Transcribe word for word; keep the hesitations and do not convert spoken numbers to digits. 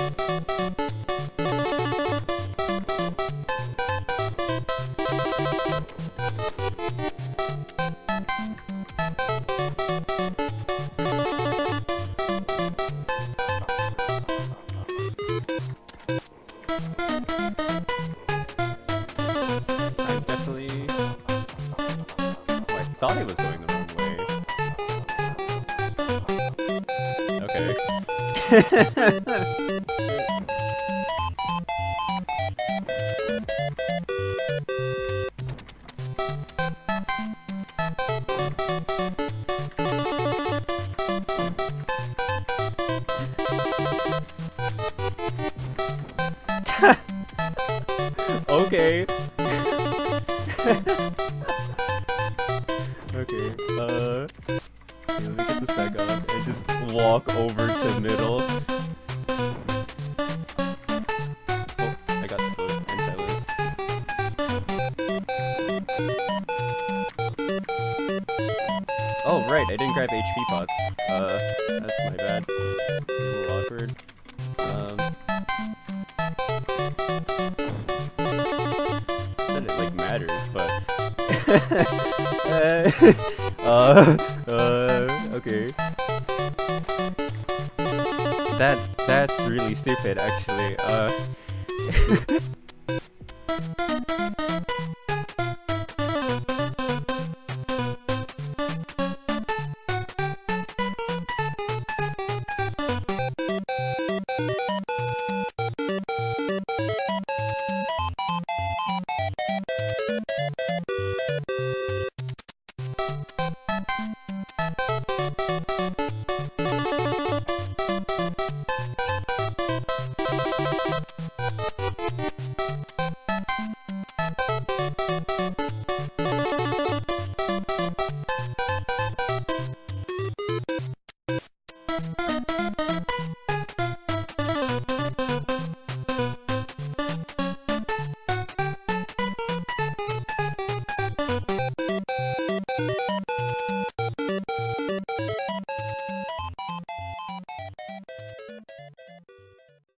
definitely... Oh, I thought it was going the wrong way. Okay. Okay. Okay, uh... okay, let me get this back up and just walk over to middle. Oh, I got slowed and silenced. Oh, right, I didn't grab H P pots. Uh, that's my bad. A little awkward. Um... That it, like, matters, but... uh, uh, okay. That, that's really stupid, actually. Uh...